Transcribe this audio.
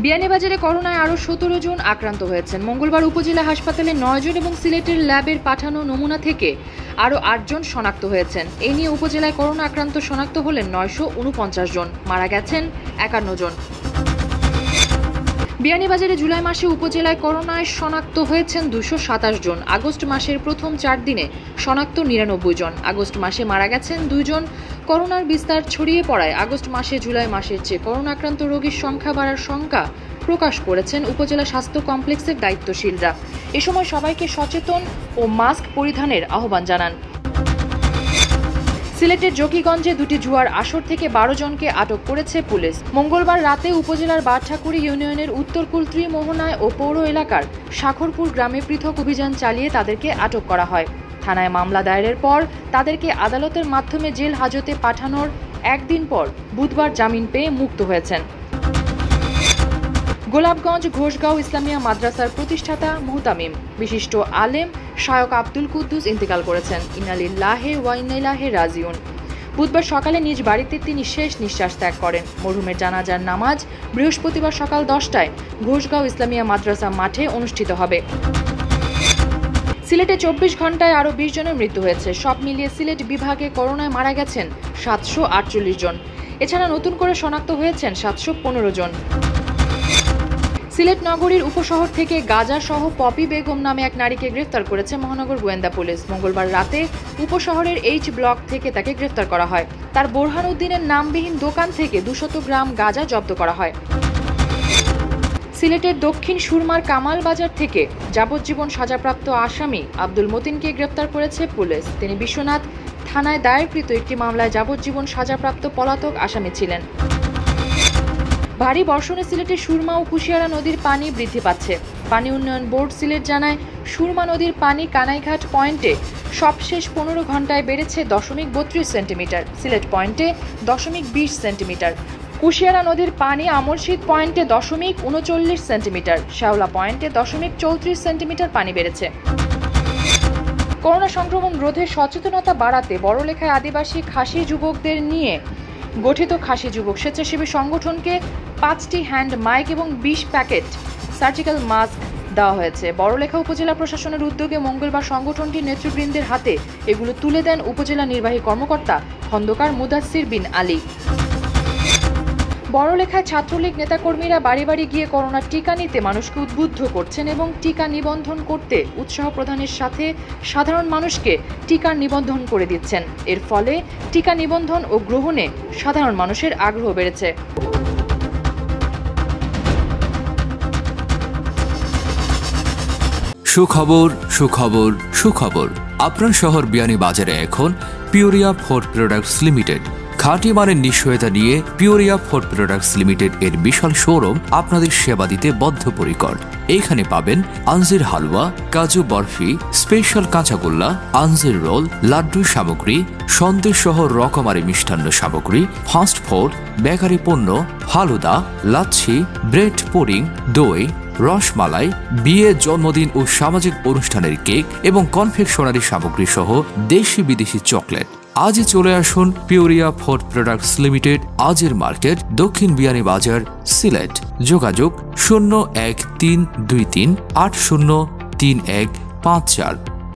বিয়ানীবাজারে করোনায় আরও 17 জন আক্রান্ত হয়েছেন। মঙ্গলবার উপজেলা হাসপাতালে 9 জন এবং সিলেটের ল্যাবের পাঠানো নমুনা থেকে আরও 8 জন শনাক্ত হয়েছেন। এই নিয়ে উপজেলায় করোনা আক্রান্ত শনাক্ত হলেন 949 জন, মারা গেছেন 51 জন। বিয়ানীবাজারে জুলাই মাসে উপজেলায় করোনায় শনাক্ত হয়েছেন 227 জন। আগস্ট মাসের প্রথম 4 দিনে শনাক্ত 99 জন। আগস্ট মাসে মারা গেছেন 2 জন। করোনার বিস্তার ছড়িয়ে পড়ায় আগস্ট মাসে জুলাই মাসের চেয়ে করোনা আক্রান্ত রোগীর সংখ্যা বাড়ার শঙ্কা প্রকাশ করেছেন উপজেলা স্বাস্থ্য কমপ্লেক্সের দায়িত্বশীলরা। এ সময় সবাইকে সচেতন ও মাস্ক পরিধানের আহ্বান জানান। সিলেটের জকিগঞ্জে 2টি জুয়ার আসর থেকে 12 জনকে আটক করেছে পুলিশ। মঙ্গলবার রাতে উপজেলার বারঠাকুরি ইউনিয়নের উত্তরকুল ত্রিমোহনায় ও পৌর এলাকার শাখরপুর গ্রামে পৃথক অভিযান চালিয়ে তাদেরকে আটক করা হয়। থানায় মামলা দায়েরের পর তাদেরকে আদালতের মাধ্যমে জেল হাজতে পাঠানোর একদিন পর বুধবার জামিন পেয়ে মুক্ত হয়েছেন। গোলাপগঞ্জ ঘোষগাঁও ইসলামিয়া মাদ্রাসার প্রতিষ্ঠাতা মুহতামিম বিশিষ্ট আলেম শায়ক আব্দুল কুদ্দুস ইন্তেকাল করেছেন। ইন্না লিল্লাহি ওয়া ইন্না ইলাইহি রাজিউন। বুধবার সকালে নিজ বাড়িতে তিনি শেষ নিঃশ্বাস ত্যাগ করেন। মরহুমের জানাজার নামাজ বৃহস্পতিবার সকাল 10টায় ঘোষগাঁও ইসলামিয়া মাদ্রাসা মাঠে অনুষ্ঠিত হবে। সিলেটে 24 ঘন্টায় আরও 20 জনের মৃত্যু হয়েছে। সব মিলিয়ে সিলেট বিভাগে করোনায় মারা গেছেন 748 জন। এছাড়া নতুন করে শনাক্ত হয়েছেন 715 জন। সিলেট নগরীর উপশহর থেকে গাজা সহ পপি বেগম নামে এক নারীকে গ্রেফতার করেছে মহানগর গোয়েন্দা পুলিশ। মঙ্গলবার রাতে উপশহরের এইচ ব্লক থেকে তাকে গ্রেফতার করা হয়। তার বোরহান উদ্দিনের নামবিহীন দোকান থেকে 200 গ্রাম গাঁজা জব্দ করা হয়। সিলেটের দক্ষিণ সুরমার কামাল বাজার থেকে যাবজ্জীবন সাজাপ্রাপ্ত আসামি আব্দুল মতিনকে গ্রেফতার করেছে পুলিশ। তিনি বিশ্বনাথ থানায় দায়েরকৃত একটি মামলায় যাবজ্জীবন সাজাপ্রাপ্ত পলাতক আসামি ছিলেন। ভারী বর্ষণে সিলেটের সুরমা ও কুশিয়ারা নদীর পানি বৃদ্ধি পাচ্ছে। পানি উন্নয়ন বোর্ড সিলেট জানায়, সুরমা নদীর পানি কানাইঘাট পয়েন্টে সবশেষ 15 ঘন্টায় বেড়েছে 0.32 সেন্টিমিটার, সিলেট পয়েন্টে 0.20 সেন্টিমিটার। কুশিয়ারা নদীর পানি আমরশীদ পয়েন্টে 0.39 সেন্টিমিটার, শেওলা পয়েন্টে 0.34 সেন্টিমিটার পানি বেড়েছে। করোনা সংক্রমণ রোধে সচেতনতা বাড়াতে বড়লেখায় আদিবাসী খাসি যুবকদের নিয়ে গঠিত খাসি যুবক স্বেচ্ছাসেবী সংগঠনকে 5টি হ্যান্ড মাইক এবং 20 প্যাকেট সার্জিক্যাল মাস্ক দেওয়া হয়েছে। বড়লেখা উপজেলা প্রশাসনের উদ্যোগে মঙ্গলবার সংগঠনটির নেতৃবৃন্দের হাতে এগুলো তুলে দেন উপজেলা নির্বাহী কর্মকর্তা খন্দকার মুদাসসির বিন আলী। বড়লেখায় ছাত্রলীগ নেতাকর্মীরা বাড়ি বাড়ি গিয়ে করোনার টিকা নিতে মানুষকে উদ্বুদ্ধ করছেন এবং টিকা নিবন্ধন করতে উৎসাহ প্রদানের সাথে সাধারণ মানুষকে টিকা নিবন্ধন করে দিচ্ছেন। এর ফলে টিকা নিবন্ধন ও গ্রহণে সাধারণ মানুষের আগ্রহ বেড়েছে। সুখবর সুখবর সুখবর। আপনার শহর বিয়ানীবাজারে এখন পিওরিয়া ফুড প্রোডাক্টস লিমিটেড। খাঁটি মানের নিশ্চয়তা নিয়ে পিওরিয়া ফুড প্রোডাক্টস লিমিটেড এর বিশাল শোরুম আপনাদের সেবা দিতে বদ্ধপরিকর। এখানে পাবেন আঞ্জির হালুয়া, কাজু বরফি, স্পেশাল কাঁচাগোল্লা, আঞ্জির রোল, লাড্ডু সামগ্রী, সন্দেশ সহ রকমারি মিষ্টান্ন সামগ্রী, ফাস্ট ফুড, বেকারি পণ্য, ফালুদা, লাচ্ছি, ব্রেড পুডিং, দই, রসমালাই, বিয়ে, জন্মদিন ও সামাজিক অনুষ্ঠানের কেক এবং কনফেকশনারি সামগ্রী সহ দেশি বিদেশি চকলেট। আজই চলে আসুন পিওরিয়া ফুড প্রোডাক্টস লিমিটেড, আজের মার্কেট, দক্ষিণ বিয়ানীবাজার, সিলেট। যোগাযোগ 0132380315 4।